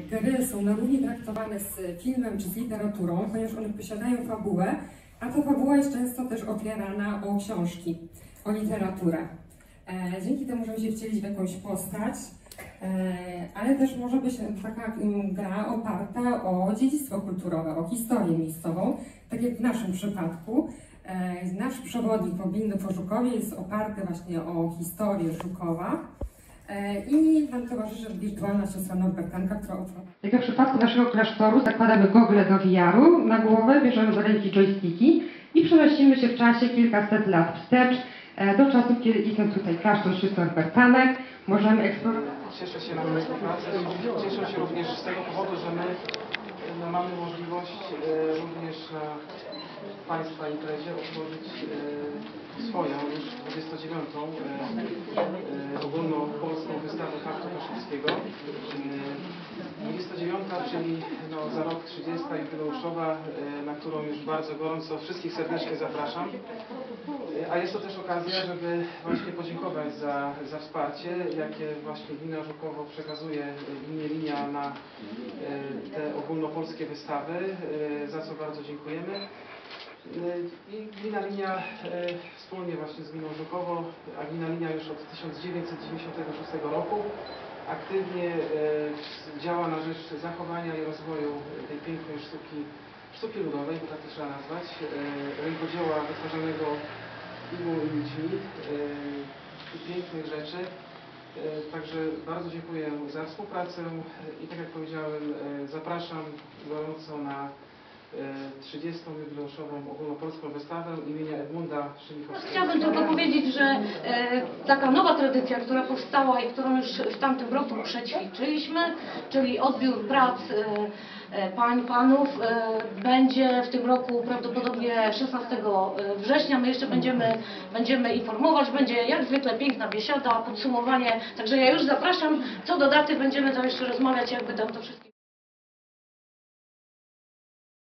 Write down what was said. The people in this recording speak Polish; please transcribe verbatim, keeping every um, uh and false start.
gry są na równi traktowane z filmem czy z literaturą, ponieważ one posiadają fabułę, a ta fabuła jest często też opierana o książki, o literaturę. Dzięki temu możemy się wcielić w jakąś postać, ale też może być taka gra oparta o dziedzictwo kulturowe, o historię miejscową, tak jak w naszym przypadku. Nasz przewodnik mobilny po Żukowie jest oparty właśnie o historię Żukowa i nam towarzyszy wirtualna siostra Norbertanka, która otworzyła. Jak w przypadku naszego klasztoru zakładamy gogle do V R-u, na głowę bierzemy do ręki joysticki i przenosimy się w czasie kilkaset lat wstecz, do czasów, kiedy istniał tutaj klasztor sióstr Norbertanek. Możemy eksplorować. Cieszę się na tę współpracę i cieszę się również z tego powodu, że my no, mamy możliwość e, również na Państwa imprezie otworzyć e, swoją, już dwudziestą dziewiątą e, e, ogólnopolską wystawę faktu kaszubskiego. E, dwudziesta dziewiąta, czyli no, za rok trzydziesta jubileuszowa, e, na którą już bardzo gorąco wszystkich serdecznie zapraszam. E, a jest to też okazja, żeby właśnie podziękować za, za wsparcie, jakie właśnie Gmina Żukowo przekazuje gminie Linia na e, te ogólnopolskie wystawy, e, za co bardzo dziękujemy. I Gmina Linia e, wspólnie właśnie z Gminą Żukowo, a Gmina Linia już od tysiąc dziewięćset dziewięćdziesiątego szóstego roku aktywnie e, działa na rzecz zachowania i rozwoju tej pięknej sztuki, sztuki ludowej, bo tak to trzeba nazwać, e, rękodzieła wytwarzanego igłą i nićmi, e, i pięknych rzeczy. E, także bardzo dziękuję za współpracę i tak jak powiedziałem, e, zapraszam gorąco na trzydziestą jubileuszową ogólnopolską wystawę imienia Edmunda Szymichowskiego. Chciałabym tylko powiedzieć, że e, taka nowa tradycja, która powstała i którą już w tamtym roku przećwiczyliśmy, czyli odbiór prac e, pań, panów, e, będzie w tym roku prawdopodobnie szesnastego września. My jeszcze będziemy, będziemy informować, będzie jak zwykle piękna biesiada, podsumowanie, także ja już zapraszam. Co do daty będziemy tam jeszcze rozmawiać, jakby tam to wszystko.